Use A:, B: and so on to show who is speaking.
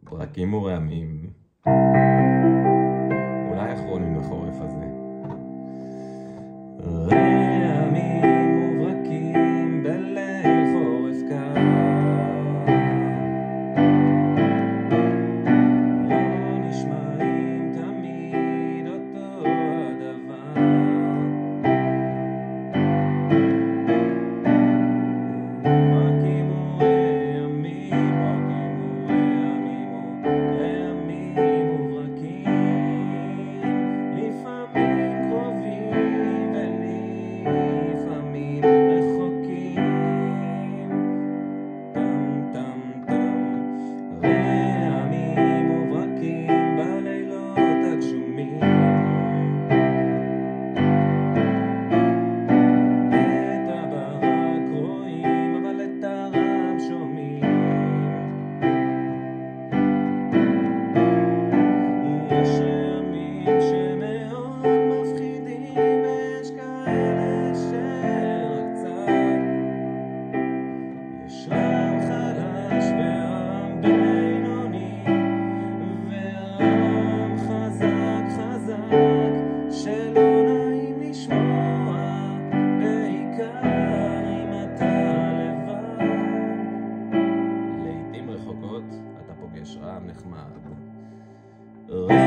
A: פרקים ורעמים, אולי אחרונים לחורף הזה. רעמים וברקים בליל חורף קר, לא נשמעים תמיד אותו הדבר. ברקים ורעמים, רעמים וברקים, לפעמים קרובים ולפעמים רחוקים. טם טם טם, רעמים וברקים בלילות הגשומים. את הברק רואים אבל את הרעם שומעים. יש רעמים שמאוד מפחידים ויש כאלה שרק קצת. יש רעם חלש ורעם בינוני ורעם חזק חזק שלא נעים לשמוע, בעיקר אם אתה לבד. לעתים רחוקות אתה פוגש רעם נחמד.